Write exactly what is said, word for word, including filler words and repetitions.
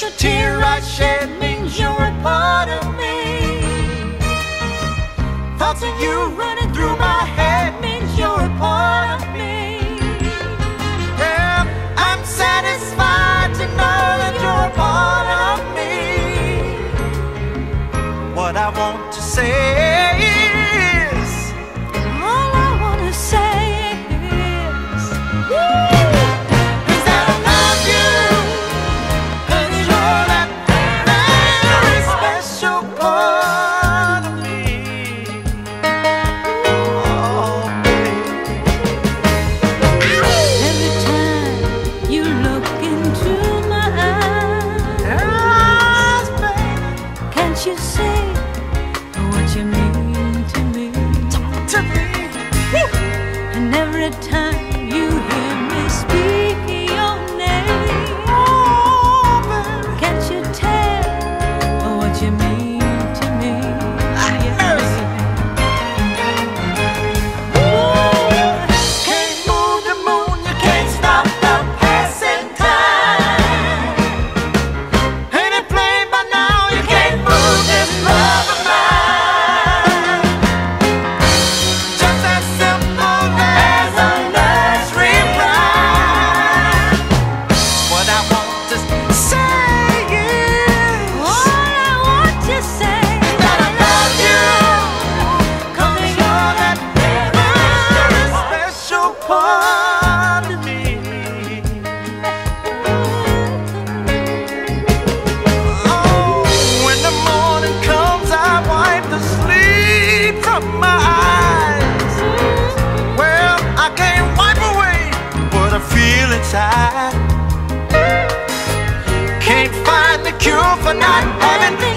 The tear I shed means you're a part of me. Thoughts of you running through my head means you're a part of me. Yeah, I'm satisfied to know that you're a part of me. What I want to say is, all I want to say is, is that I love you. You say what you mean to me, to me. Woo! And every time you hear me speak your name, oh, baby, can't you tell what you mean to me? Yes. Ooh, can't move the moon, you can't stop the passing time. Ain't it plain by now you can't move this love of mine? Just as simple as a nursery rhyme. What I want to say is, all I want to say is that I love you. 'Cause you're that very special part of me. When the morning comes, I wipe the sleep from my eyes. Well, I can't wipe away what I feel inside. Can't find the cure for not having